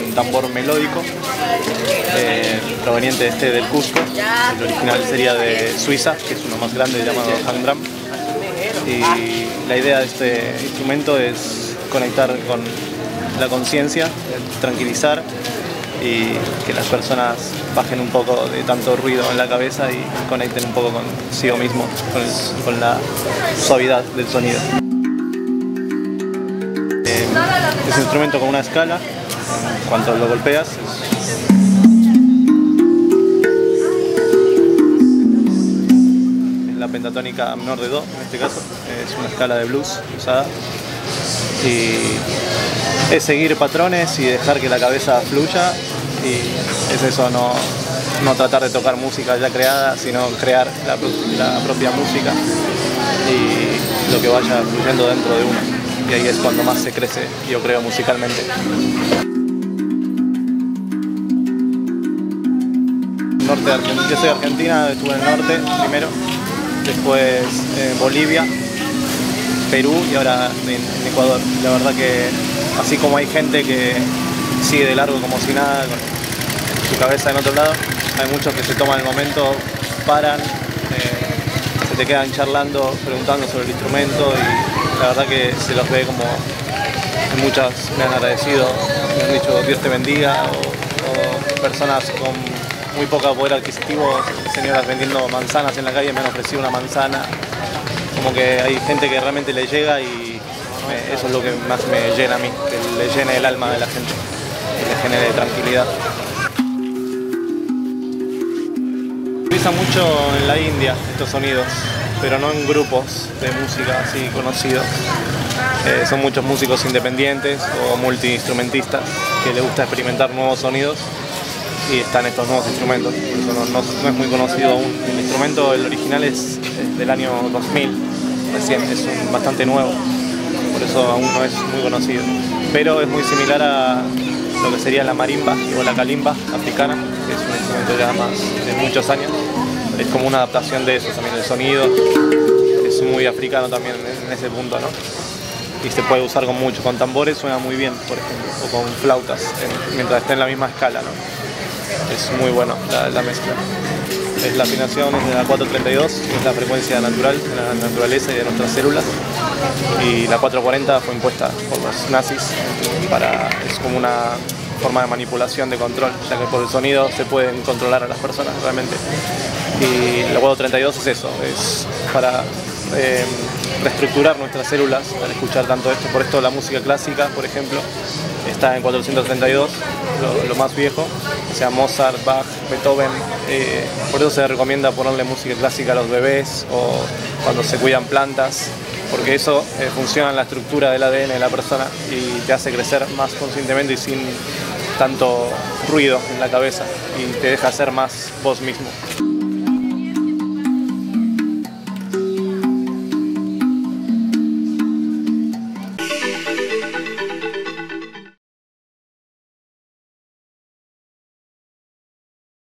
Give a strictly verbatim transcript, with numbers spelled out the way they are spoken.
un tambor melódico eh, proveniente este del Cusco. El original sería de Suiza, que es uno más grande llamado Hand Drum. Y la idea de este instrumento es conectar con la conciencia, tranquilizar y que las personas bajen un poco de tanto ruido en la cabeza y conecten un poco consigo mismo, con, el, con la suavidad del sonido. Eh, es un instrumento con una escala, en cuanto lo golpeas. Es la pentatónica menor de Do, en este caso, es una escala de blues usada. Y es seguir patrones y dejar que la cabeza fluya, y es eso, no, no tratar de tocar música ya creada, sino crear la, la propia música y lo que vaya fluyendo dentro de uno, y ahí es cuando más se crece, yo creo, musicalmente. Norte de Argentina. Yo soy de Argentina, estuve en el norte primero, después en Bolivia, Perú y ahora en, en Ecuador. La verdad que así como hay gente que sigue de largo como si nada, con su cabeza en otro lado, hay muchos que se toman el momento, paran, eh, se te quedan charlando, preguntando sobre el instrumento, y la verdad que se los ve como, muchas me han agradecido, me han dicho Dios te bendiga, o, o personas con muy poco poder adquisitivo, señoras vendiendo manzanas en la calle me han ofrecido una manzana. Como que hay gente que realmente le llega, y me, eso es lo que más me llena a mí, que le llene el alma de la gente, que le genere tranquilidad. Se utiliza mucho en la India estos sonidos, pero no en grupos de música así conocidos. Eh, son muchos músicos independientes o multiinstrumentistas que les gusta experimentar nuevos sonidos, y están estos nuevos instrumentos, por eso no, no, no es muy conocido aún. El instrumento, el original, es, es del año dos mil, recién, es un, bastante nuevo, por eso aún no es muy conocido. Pero es muy similar a lo que sería la marimba o la kalimba africana, que es un instrumento ya más de muchos años. Es como una adaptación de eso también, el sonido es muy africano también en ese punto, ¿no? Y se puede usar con mucho, con tambores suena muy bien, por ejemplo, o con flautas, en, mientras esté en la misma escala, ¿no? Es muy bueno la, la mezcla. Es la afinación es de la cuatro treinta y dos, que es la frecuencia natural de la naturaleza y de nuestras células. Y la cuatro cuarenta fue impuesta por los nazis, para, es como una forma de manipulación, de control, ya que por el sonido se pueden controlar a las personas realmente. Y la cuatro treinta y dos es eso, es para eh, reestructurar nuestras células al escuchar tanto esto. Por esto la música clásica, por ejemplo, está en cuatrocientos treinta y dos, lo, lo más viejo, o sea, Mozart, Bach, Beethoven. Eh, por eso se recomienda ponerle música clásica a los bebés o cuando se cuidan plantas, porque eso eh, funciona en la estructura del A D N de la persona y te hace crecer más conscientemente y sin tanto ruido en la cabeza, y te deja ser más vos mismo.